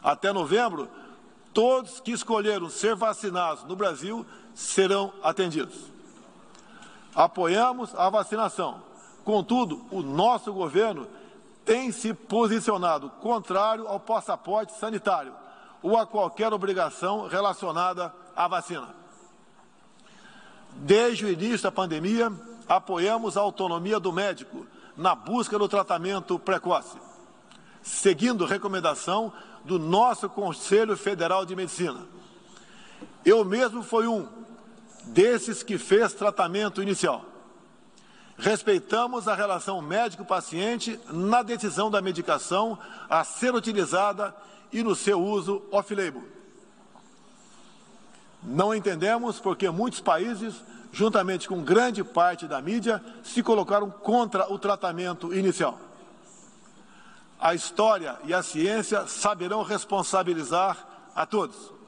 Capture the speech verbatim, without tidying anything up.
Até novembro, todos que escolheram ser vacinados no Brasil serão atendidos. Apoiamos a vacinação. Contudo, o nosso governo tem se posicionado contrário ao passaporte sanitário ou a qualquer obrigação relacionada à vacina. Desde o início da pandemia, apoiamos a autonomia do médico na busca do tratamento precoce, seguindo recomendação do nosso Conselho Federal de Medicina. Eu mesmo fui um desses que fez tratamento inicial. Respeitamos a relação médico-paciente na decisão da medicação a ser utilizada e no seu uso off-label. Não entendemos porque muitos países, juntamente com grande parte da mídia, se colocaram contra o tratamento inicial. A história e a ciência saberão responsabilizar a todos.